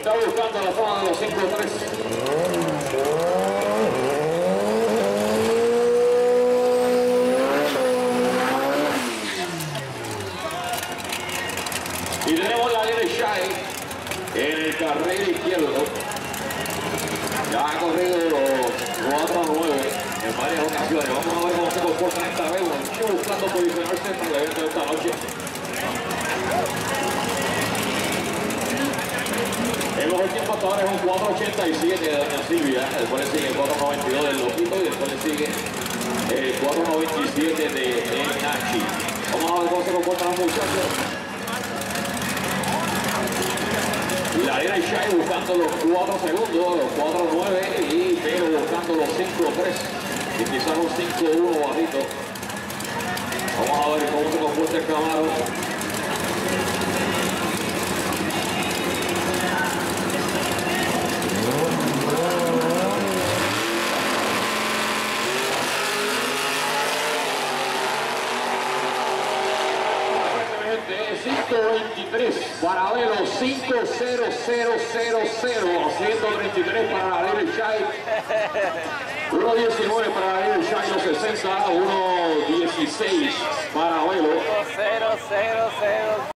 Está buscando la zona de los 5-3. Y tenemos la línea Shai en el carril izquierdo. Ya ha corrido los 4-9 en varias ocasiones. Vamos a ver cómo se comporta esta vez. Sigue buscando posicionarse para el evento de esta noche. El mejor tiempo hasta ahora es un 4.87 de Doña Silvia. Después le sigue el 4.92 del Loquito y después le sigue el 4.97 de Nachi. Vamos a ver cómo se comportan los muchachos. La era Shai buscando los 4 segundos, los 4.9 y pero buscando los 5.3 y quizás un 5.1 bajito. Vamos a ver cómo se comporta el Camaro. De 5.23, paralelo 5.0000 a 133 para la Little Shai, 1.19 para la Little Shai, los 60, 1.16 paralelo. 0.00